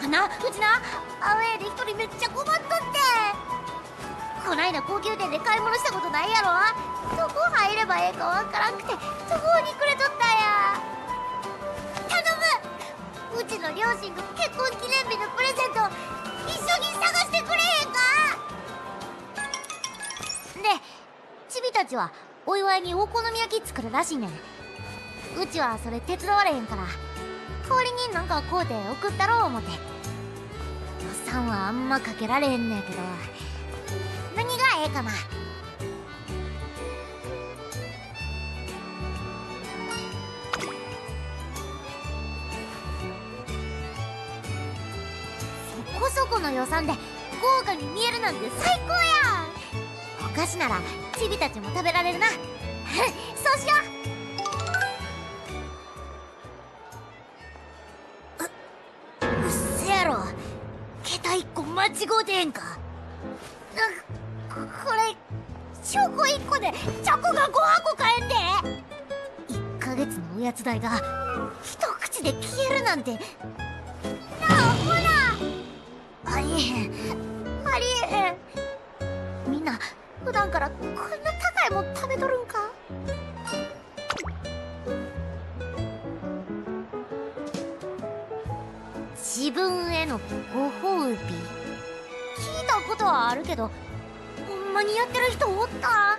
うちな、アウェーで一人めっちゃ困っとって。こないだ高級店で買い物したことないやろ。どこ入ればええかわからんくて途方に暮れとったんや。頼む、うちの両親の結婚記念日のプレゼント一緒に探してくれへんか。で、チビたちはお祝いにお好み焼き作るらしいねん。うちはそれ手伝われへんから代わりになんか買うて送ったろう思て。予算はあんまかけられへんねんけど、何がええかな。そこそこの予算で豪華に見えるなんて最高やん。お菓子ならチビたちも食べられるな。そうしよう。うっせやろ、桁1個間違うてへんか。これチョコ1個でチョコが5箱買えんで。1ヶ月のおやつ代が一口で消えるなんて。なあ、ほら、ありえへん、ありえへん。みんな普段からこんな高いもん食べとるんか。自分へのご褒美、聞いたことはあるけど、ほんまにやってる人おった？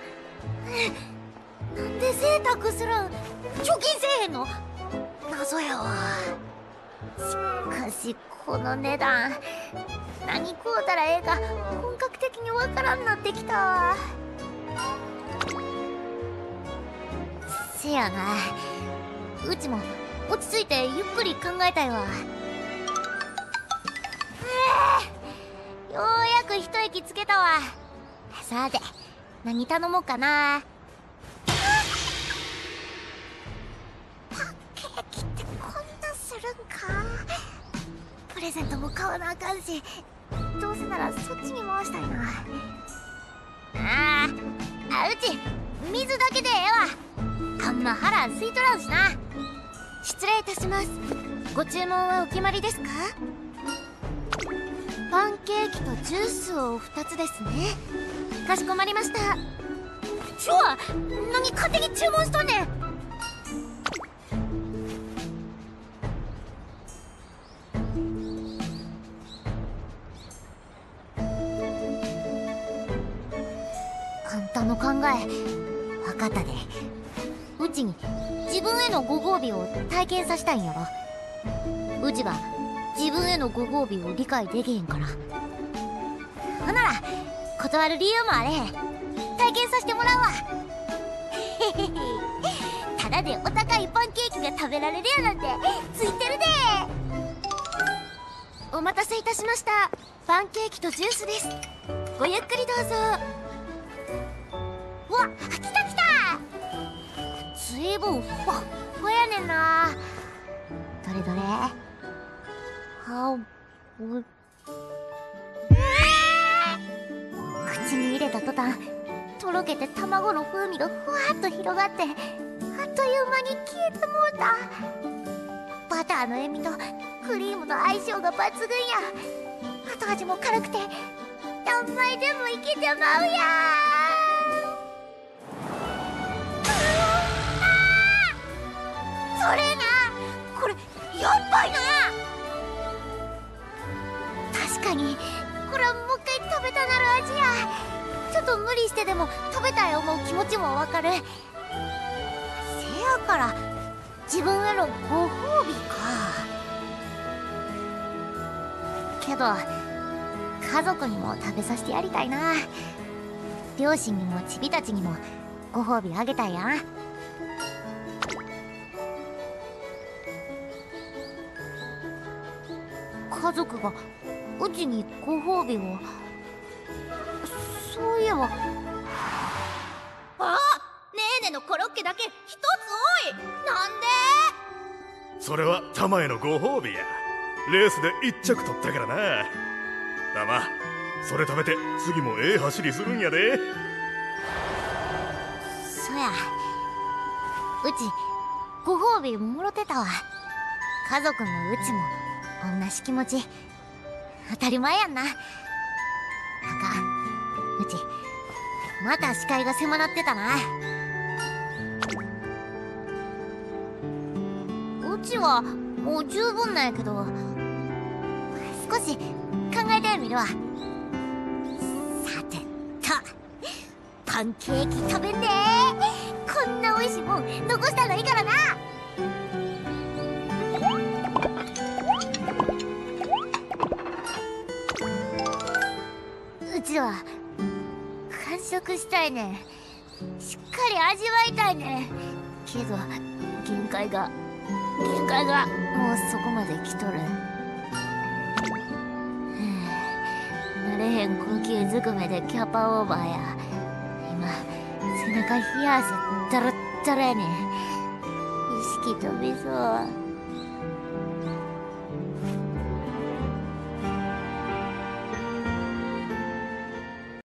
なんで贅沢するん？貯金せえへんの？謎やわ。しかしこの値段、何買うたらええか本格的にわからんなってきたわ。せやな、うちも落ち着いてゆっくり考えたいわ。ようやく一息つけたわ。さて何頼もうかな。パンケーキってこんなするんか。プレゼントも買わなあかんし、どうせならそっちに回したいな。うち水だけでええわ。あんま腹空いとらんしな。 失礼いたします。ご注文はお決まりですか？パンケーキとジュースを2つですね。かしこまりました。 ちょわ、何勝手に注文しとんねん。あんたの考え分かったで。うちに自分へのご褒美を体験させたいんやろ。うちが自分へのご褒美を理解できへんから。ほなら断る理由もあれへん。体験させてもらうわ。へへへ。ただでお高いパンケーキが食べられるやなんてついてるで。 お待たせいたしました。パンケーキとジュースです。ごゆっくりどうぞ。 うわ、来た来た。ずいぶんふわっふわやねんな。どれどれ。口に入れた途端とろけて卵の風味がふわっと広がって、あっという間に消えてもうた。バターの塩味とクリームの相性が抜群や。後味も辛くて何枚でもいけてまうやそれな、これやっばいな。確かにこれはもう一回食べたなる味や。ちょっと無理してでも食べたい思う気持ちもわかる。せやから自分へのご褒美か。けど家族にも食べさせてやりたいな。両親にもチビたちにもご褒美あげたいやん。家族がうちにご褒美を。そういえば、 ねえねのコロッケだけ一つ多い。なんで？ それはタマへのご褒美や。レースで一着取ったからな。タマ、それ食べて次もええ走りするんやで。 そや、うちご褒美もろてたわ。家族もうちも同じ気持ち当たり前やんな。あかん、うちまた視界が狭なってたな。うちはもう十分なんやけど、少し考えてみるわ。さてと、パンケーキ食べんで。こんな美味しいもん残したらいいからな。うちは完食したいねん。しっかり味わいたいねんけど、限界がもうそこまで来とる。慣れへん空気ずくめでキャパオーバーや。今背中冷や汗ダラッダラやねん。意識飛びそう。